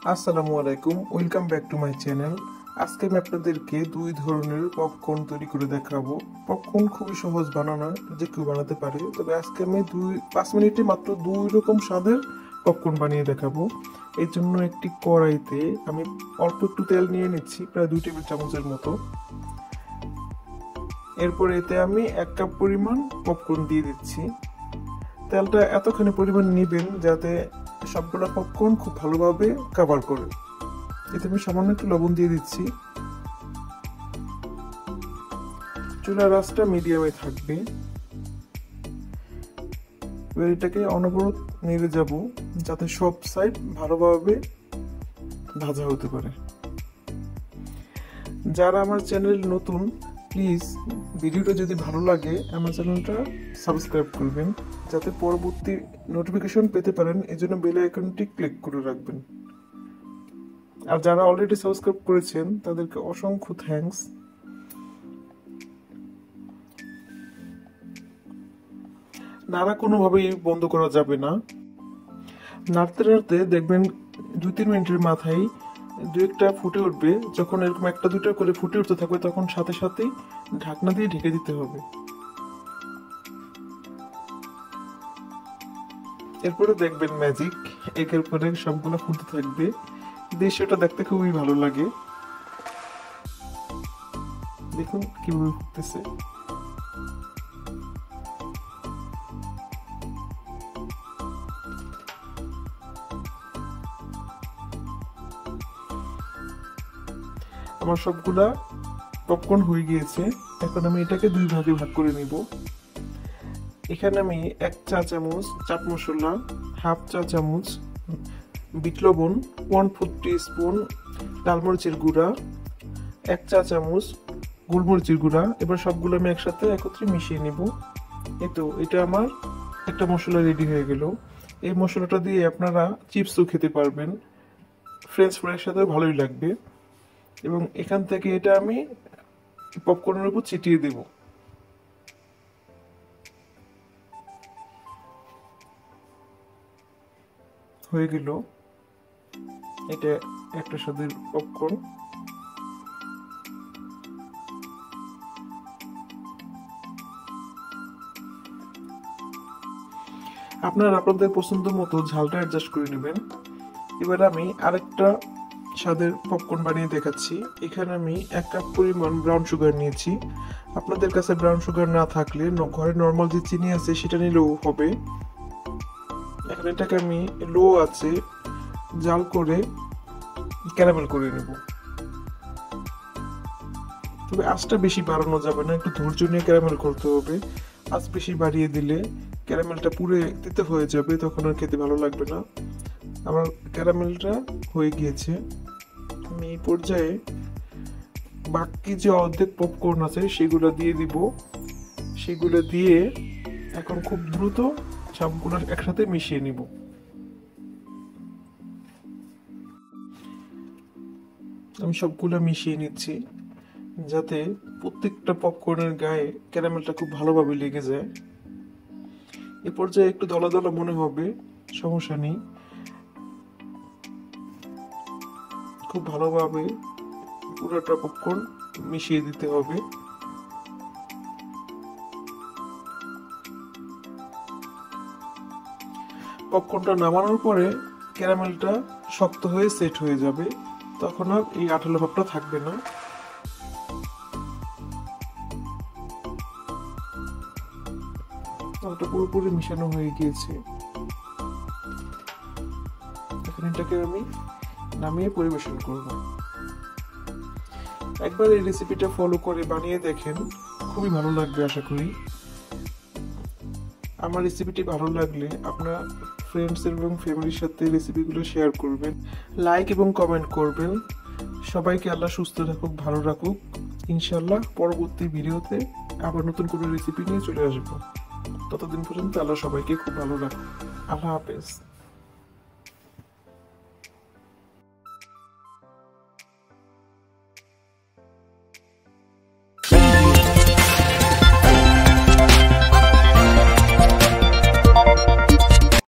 আসসালামু আলাইকুম, welcome back to my channel. আজকে আমি আপনাদেরকে দুই ধরনের পপকর্ন তৈরি করে দেখাবো। পপকর্ন খুবই সহজ বানানো, যে কেউ বানাতে পারে। তবে আজকে আমি 5 মিনিটে মাত্র দুই রকম স্বাদের পপকর্ন বানিয়ে দেখাবো। এর জন্য একটি কড়াইতে আমি অল্প একটু তেল নিয়ে নিচ্ছি, প্রায় 2 টেবিল চামচের মতো। এরপর এতে আমি 1 কাপ পরিমাণ পপকর্ন দিয়ে দিচ্ছি। তেলটা এতখানি পরিমাণ নেবেন যাতে সবগুলো পপকর্ন খুব ভালোভাবে কভার করে। এতে আমি সামান্য একটু লবণ দিয়ে দিচ্ছি। চুলার আঁচটা মিডিয়ামে থাকবে। এটাকে অনবরত নেড়ে যাব যাতে সব সাইড ভালোভাবে ভাজা হতে পারে। যারা আমার চ্যানেল নতুন, প্লিজ ভিডিওটা যদি ভালো লাগে আমার চ্যানেলটা সাবস্ক্রাইব করবেন যাতে পরবর্তী নোটিফিকেশন পেতে পারেন। এজন্য বেল আইকনটি ক্লিক করে রাখবেন। আর যারা অলরেডি সাবস্ক্রাইব করেছেন তাদেরকে অসংখ্য থ্যাঙ্কস। নাড়া কোনোভাবেই বন্ধ করা যাবে না। নাড়তে নাড়তে দেখবেন 2-3 মিনিটের মাথায় 2-1টা ফুটে উঠবে। যখন এরকম 1-2টা করে ফুটে উঠতে থাকবে তখন সাথে সাথেই ঢাকনা দিয়ে ঢেকে দিতে হবে। এরপরে দেখবেন ম্যাজিক, একের পর এক সবগুলো ফুটতে থাকবে। দৃশ্যটা দেখতে খুবই ভালো লাগে। দেখুন কিভাবে ফুটতেছে। আমার সবগুলা পপকর্ন হয়ে গিয়েছে। এখন আমি এটাকে 2 ভাগে ভাগ করে নিব। এখানে আমি 1 চা চামচ চাট মশলা, 1/2 চা চামচ বিট লবণ, 1/4 টিস্পুন লাল মরিচের গুঁড়া, 1 চা চামচ গোলমরিচের গুঁড়া। এবার সবগুলো আমি একসাথে একত্রে মিশিয়ে নিব। এটা আমার একটা মশলা রেডি হয়ে গেল। এই মশলাটা দিয়ে আপনারা চিপসও খেতে পারবেন, ফ্রেঞ্চ ফ্রাইয়ের সাথে ভালোই লাগবে। এবং এখান থেকে এটা আমি পপকর্নের উপর ছিটিয়ে দেব। হয়ে গেল এটা একটা স্বাদের পপকর্ন। আপনারা আপনাদের পছন্দ মতো ঝালটা অ্যাডজাস্ট করে নেবেন। এবার আমি আরেকটা স্বাদের পপকর্ন বানিয়ে দেখাচ্ছি। এখানে আমি 1 কাপ পরিমাণ ব্রাউন সুগার নিয়েছি। আপনাদের কাছে ব্রাউন সুগার না থাকলে ঘরে নর্মাল যে চিনি আছে সেটা নিলেও হবে। এখন এটাকে আমি লো আছে জাল করে ক্যারামেল করে নেব। তবে আঁচটা বেশি বাড়ানো যাবে না, একটু ধৈর্য নিয়ে ক্যারামেল করতে হবে। আঁচ বেশি বাড়িয়ে দিলে ক্যারামেলটা পুরো তিতে হয়ে যাবে, তখন আর খেতে ভালো লাগবে না। আমার ক্যারামেলটা হয়ে গিয়েছে। আমি এই পর্যায়ে বাকি যে অর্ধেক পপকর্ন আছে সেগুলো দিয়ে দিব। সেগুলো দিয়ে এখন খুব দ্রুত সবগুলো একসাথে মিশিয়ে নিব। আমি সবগুলো মিশিয়ে নিচ্ছি যাতে প্রত্যেকটা পপকর্নের গায়ে ক্যারামেলটা খুব ভালোভাবে লেগে যায়। এ পর্যায়ে একটু দলা দলা মনে হবে, সমস্যা নেই। খুব ভালোভাবে পুরোটা পপকর্ন মিশিয়ে দিতে হবে। পপকর্নটা নামানোর পরে ক্যারামেলটা শক্ত হয়ে সেট হয়ে যাবে, তখন আর এই আঠালো ভাবটা থাকবে না। ওটা পুরোপুরি মিশানো হয়ে গিয়েছে। এখন এটাকে আমি নামিয়ে পরিবেশন করব। একবার এই রেসিপিটা ফলো করে বানিয়ে দেখেন, খুবই ভালো লাগবে আশা করি। আমার রেসিপিটি ভালো লাগলে আপনার ফ্রেন্ডস এবং ফ্যামিলির সাথে রেসিপিগুলো শেয়ার করবেন, লাইক এবং কমেন্ট করবেন। সবাইকে আল্লাহ সুস্থ রাখুক, ভালো রাখুক। ইনশাল্লাহ পরবর্তী ভিডিওতে আবার নতুন কোনো রেসিপি নিয়ে চলে আসবো। ততদিন পর্যন্ত আল্লাহ সবাইকে খুব ভালো রাখুক। আল্লাহ হাফেজ।